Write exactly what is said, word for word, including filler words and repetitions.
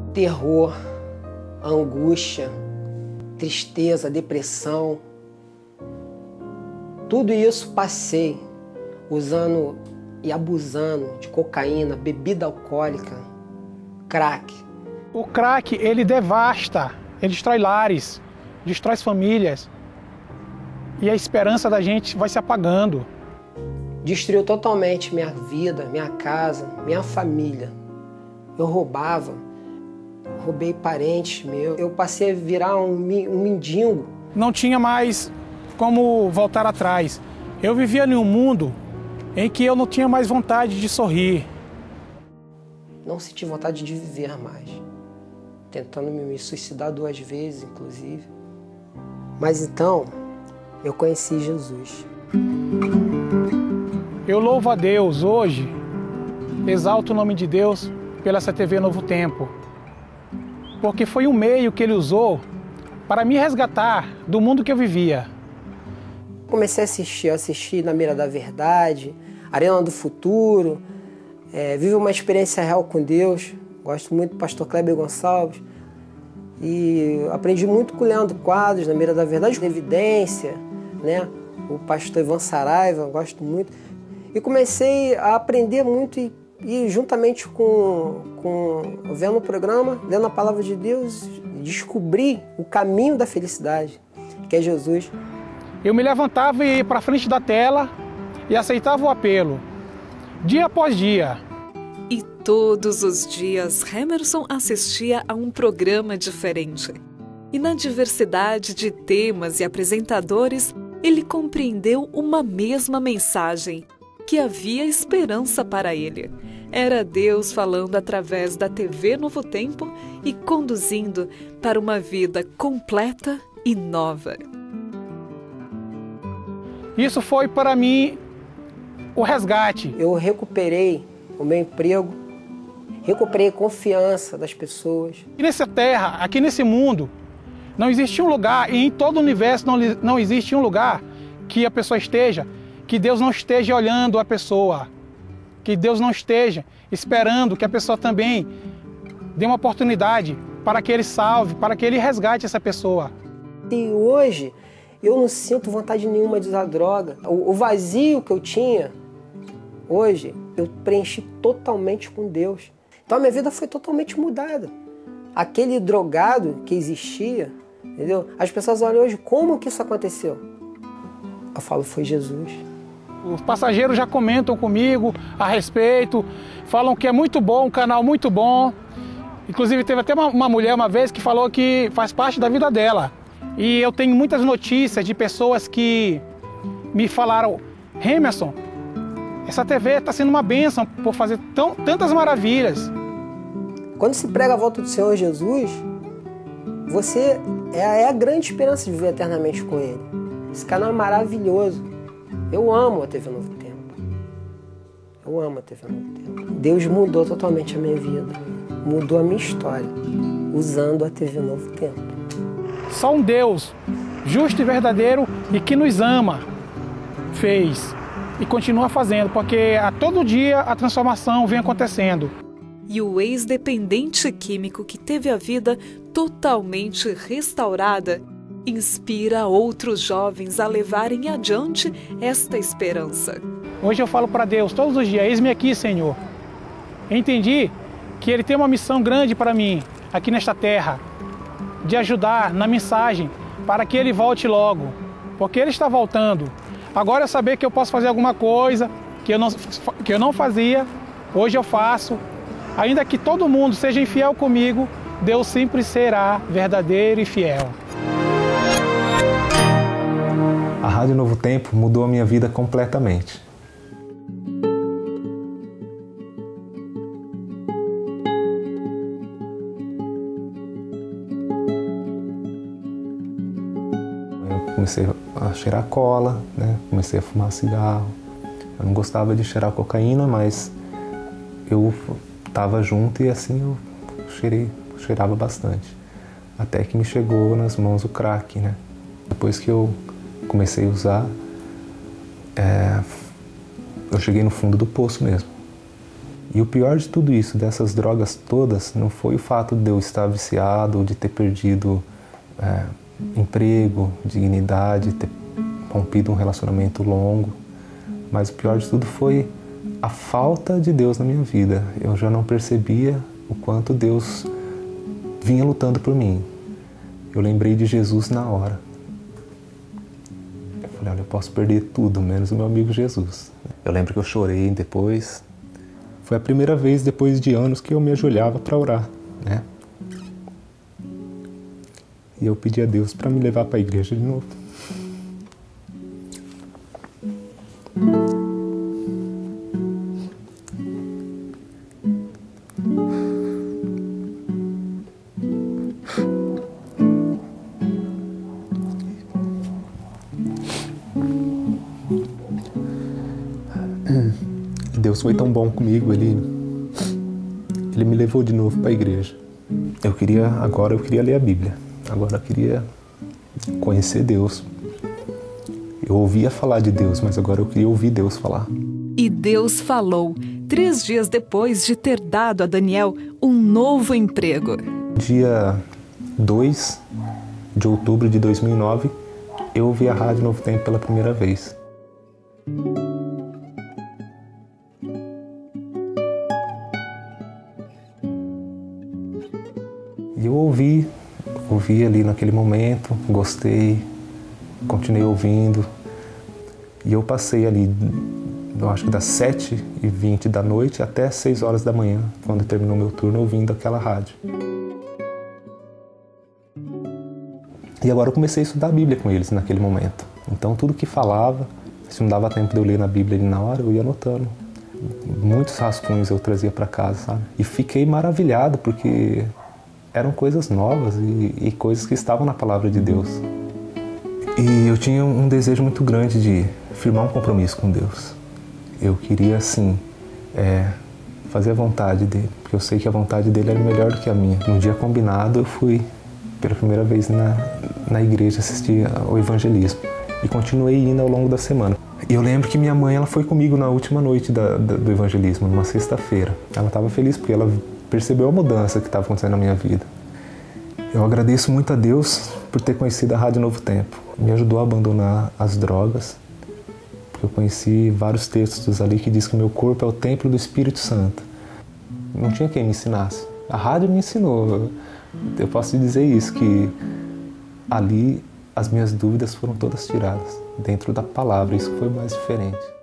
terror, angústia, tristeza, depressão. Tudo isso passei usando e abusando de cocaína, bebida alcoólica, crack. O crack, ele devasta, ele destrói lares, destrói famílias. E a esperança da gente vai se apagando. Destruiu totalmente minha vida, minha casa, minha família. Eu roubava, roubei parentes meus. Eu passei a virar um, um mendigo. Não tinha mais como voltar atrás. Eu vivia em um mundo em que eu não tinha mais vontade de sorrir. Não senti vontade de viver mais. Tentando me suicidar duas vezes, inclusive. Mas então, eu conheci Jesus. Eu louvo a Deus hoje, exalto o nome de Deus pela essa T V Novo Tempo, porque foi um meio que Ele usou para me resgatar do mundo que eu vivia. Comecei a assistir, assistir Na Mira da Verdade, Arena do Futuro, é, Vive uma Experiência Real com Deus. Gosto muito do pastor Kleber Gonçalves. E aprendi muito com o Leandro Quadros, Na Mira da Verdade, Evidência, né? O pastor Ivan Saraiva, gosto muito. E comecei a aprender muito e, e juntamente com, com vendo o programa, lendo a palavra de Deus, descobri o caminho da felicidade, que é Jesus. Eu me levantava e ia para frente da tela e aceitava o apelo, dia após dia. E todos os dias, Hemerson assistia a um programa diferente. E na diversidade de temas e apresentadores, ele compreendeu uma mesma mensagem, que havia esperança para ele. Era Deus falando através da T V Novo Tempo e conduzindo para uma vida completa e nova. Isso foi para mim o resgate. Eu recuperei o meu emprego, recuperei a confiança das pessoas. E nessa terra, aqui nesse mundo, não existe um lugar, e em todo o universo não, não existe um lugar que a pessoa esteja, que Deus não esteja olhando a pessoa, que Deus não esteja esperando que a pessoa também dê uma oportunidade para que Ele salve, para que Ele resgate essa pessoa. E hoje eu não sinto vontade nenhuma de usar droga. O vazio que eu tinha, hoje eu preenchi totalmente com Deus. Então a minha vida foi totalmente mudada. Aquele drogado que existia, entendeu? As pessoas olham hoje, como que isso aconteceu? Eu falo, foi Jesus. Os passageiros já comentam comigo a respeito, falam que é muito bom, um canal muito bom. Inclusive teve até uma, uma mulher uma vez que falou que faz parte da vida dela. E eu tenho muitas notícias de pessoas que me falaram, Hemerson, essa T V está sendo uma bênção por fazer tão, tantas maravilhas. Quando se prega a volta do Senhor Jesus, você é a, é a grande esperança de viver eternamente com Ele. Esse canal é maravilhoso. Eu amo a T V Novo Tempo. Eu amo a T V Novo Tempo. Deus mudou totalmente a minha vida. Mudou a minha história. Usando a T V Novo Tempo. Só um Deus justo e verdadeiro e que nos ama fez e continua fazendo, porque a todo dia a transformação vem acontecendo. E o ex-dependente químico que teve a vida totalmente restaurada inspira outros jovens a levarem adiante esta esperança. Hoje eu falo para Deus todos os dias, eis-me aqui, Senhor. Entendi que Ele tem uma missão grande para mim, aqui nesta terra, de ajudar na mensagem para que Ele volte logo, porque Ele está voltando. Agora é saber que eu posso fazer alguma coisa que eu não, que eu não fazia, hoje eu faço. Ainda que todo mundo seja infiel comigo, Deus sempre será verdadeiro e fiel. A Rádio Novo Tempo mudou a minha vida completamente. Eu comecei a cheirar cola, né? Comecei a fumar cigarro. Eu não gostava de cheirar cocaína, mas eu estava junto e assim eu cheirei, cheirava bastante. Até que me chegou nas mãos o crack, né? Depois que eu comecei a usar, é, eu cheguei no fundo do poço mesmo. E o pior de tudo isso, dessas drogas todas, não foi o fato de eu estar viciado, de ter perdido é, emprego, dignidade, ter rompido um relacionamento longo, mas o pior de tudo foi a falta de Deus na minha vida. Eu já não percebia o quanto Deus vinha lutando por mim. Eu lembrei de Jesus na hora. Eu falei, olha, eu posso perder tudo, menos o meu amigo Jesus. Eu lembro que eu chorei depois. Foi a primeira vez, depois de anos, que eu me ajoelhava para orar, né? E eu pedi a Deus para me levar para a igreja de novo. Deus foi tão bom comigo, ele, ele me levou de novo para a igreja. Eu queria, agora eu queria ler a Bíblia, agora eu queria conhecer Deus. Eu ouvia falar de Deus, mas agora eu queria ouvir Deus falar. E Deus falou, três dias depois de ter dado a Daniel um novo emprego. Dia dois de outubro de dois mil e nove, eu ouvi a Rádio Novo Tempo pela primeira vez. E eu ouvi, ouvi ali naquele momento, gostei, continuei ouvindo. E eu passei ali, eu acho que das sete e vinte da noite até seis horas da manhã, quando terminou meu turno, ouvindo aquela rádio. E agora eu comecei a estudar a Bíblia com eles naquele momento. Então tudo que falava, se não dava tempo de eu ler na Bíblia ali na hora, eu ia anotando. Muitos rascunhos eu trazia para casa, sabe? E fiquei maravilhado, porque eram coisas novas e, e coisas que estavam na palavra de Deus. E eu tinha um desejo muito grande de firmar um compromisso com Deus. Eu queria, assim, é, fazer a vontade dele, porque eu sei que a vontade dele era melhor do que a minha. No dia combinado, eu fui pela primeira vez na, na igreja assistir ao evangelismo e continuei indo ao longo da semana. E eu lembro que minha mãe, ela foi comigo na última noite da, da, do evangelismo, numa sexta-feira. Ela estava feliz porque ela percebeu a mudança que estava acontecendo na minha vida. Eu agradeço muito a Deus por ter conhecido a Rádio Novo Tempo. Me ajudou a abandonar as drogas, porque eu conheci vários textos ali que diz que o meu corpo é o templo do Espírito Santo. Não tinha quem me ensinasse. A rádio me ensinou. Eu posso te dizer isso, que ali as minhas dúvidas foram todas tiradas dentro da palavra. Isso foi mais diferente.